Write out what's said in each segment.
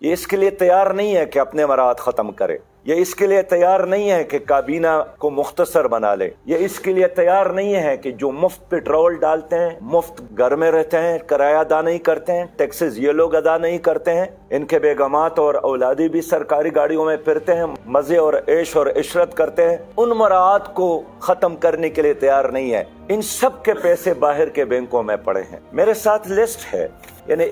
ये इसके लिए तैयार नहीं है कि अपने मराद खत्म करे, ये इसके लिए तैयार नहीं है कि काबीना को मुख्तसर बना ले, ये इसके लिए तैयार नहीं है कि जो मुफ्त पेट्रोल डालते हैं, मुफ्त घर में रहते हैं, किराया अदा नहीं करते हैं, टैक्सेस ये लोग अदा नहीं करते हैं, इनके बेगमात और औलादी भी सरकारी गाड़ियों में फिरते हैं, मजे और ऐश और इशरत करते हैं, उन मराद को खत्म करने के लिए तैयार नहीं है। इन सब के पैसे बाहर के बैंकों में पड़े हैं। मेरे साथ लिस्ट है, यानी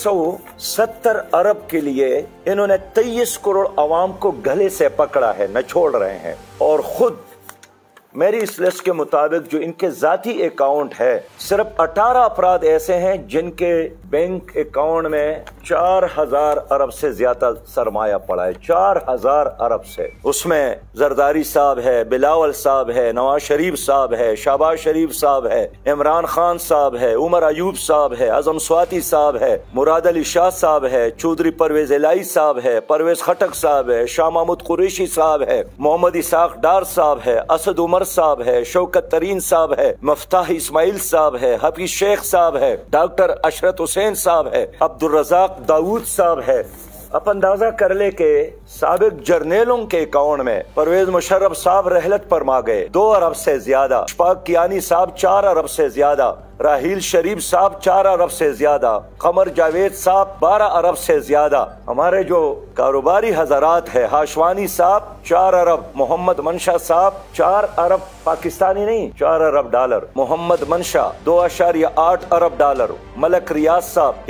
170 अरब के लिए इन्होंने 23 करोड़ अवाम को गले से पकड़ा है, न छोड़ रहे हैं। और खुद मेरी इस लिस्ट के मुताबिक जो इनके जाती अकाउंट है, सिर्फ 18 अफराद ऐसे हैं जिनके बैंक अकाउंट में 4000 अरब से ज्यादा सरमाया पड़ा है, 4000 अरब से। उसमें जरदारी साहब है, बिलावल साहब है, नवाज शरीफ साहब है, शहबाज शरीफ साहब है, इमरान खान साहब है, उमर अयूब साहब है, आजम स्वाति साहब है, मुराद अली शाह साहब है, चौधरी परवेज इलाही साहब है, परवेज खटक साहब है, शाह महमूद कुरैशी साहब है, मोहम्मद इसाक डार साहब है, असद उमर साहब है, शौकत तरीन साहब है, मफ्ताह इस्माइल साहब है, हफीज शेख साहब है, डॉक्टर अशरत हुसैन साहब है, अब्दुल रज़ाक दाऊद साहब है। आप अंदाजा कर ले के साबिक जर्नेलों के अकाउंट में परवेज मुशर्रफ साहब रहलत पर मा गए 2 अरब से ज्यादा, अशफाक कियानी साहब 4 अरब से ज्यादा, राहील शरीफ साहब 4 अरब से ज्यादा, कमर जावेद साहब 12 अरब से ज्यादा। हमारे जो कारोबारी हजरात है, हाशवानी साहब 4 अरब, मोहम्मद मनशा साहब 4 अरब पाकिस्तानी नहीं 4 अरब डॉलर, मोहम्मद मनशा 2.8 अरब डॉलर, मलक रियाज साहब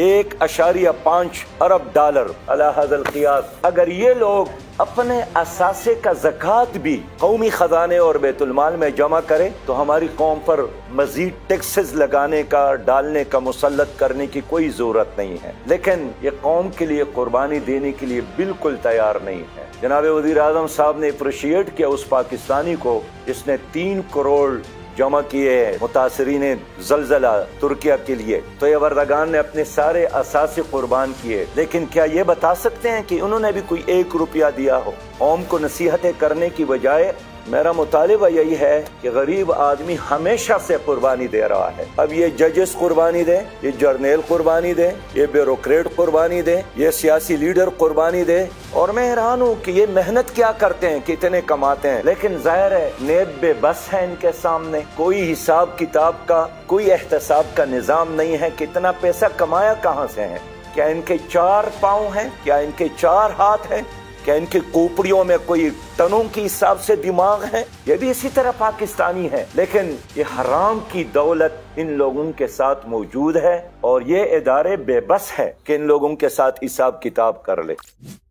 1.5 अरब डॉलर। अला हज़ल क़ियास अगर ये लोग अपने असासे का ज़कात भी कौमी खजाने और बैतुलमाल में जमा करे तो हमारी कौम पर मजीद टैक्सेस लगाने का, डालने का, मुसल्लत करने की कोई जरूरत नहीं है। लेकिन ये कौम के लिए कुर्बानी देने के लिए बिल्कुल तैयार नहीं है। जनाब वज़ीर आज़म साहब ने अप्रिशिएट किया उस पाकिस्तानी को जिसने 3 करोड़ जमा किए हैं मुतासरीन ज़लज़ला तुर्किया के लिए, तो ये वर्दगान ने अपने सारे असासे कुर्बान किए। लेकिन क्या ये बता सकते हैं कि उन्होंने भी कोई 1 रुपया दिया हो? कौम को नसीहतें करने की बजाय मेरा मुतालिबा यही है कि गरीब आदमी हमेशा से कुर्बानी दे रहा है। अब ये जजेस कुर्बानी दे, ये जर्नल कुर्बानी दे, ये ब्यूरोक्रेट कुर्बानी दे, ये सियासी लीडर कुर्बानी दे, और मैं हैरान हूँ कि ये मेहनत क्या करते हैं, कितने कमाते हैं, लेकिन जाहिर है नेब बेबस है इनके सामने। कोई हिसाब किताब का, कोई एहतसाब का निजाम नहीं है। कितना पैसा कमाया कहाँ से है? क्या इनके 4 पाँव हैं? क्या इनके 4 हाथ हैं? क्या इनकी खोपड़ियों में कोई टनों के हिसाब से दिमाग है? ये भी इसी तरह पाकिस्तानी है, लेकिन ये हराम की दौलत इन लोगों के साथ मौजूद है और ये इदारे बेबस है कि इन लोगों के साथ हिसाब किताब कर ले।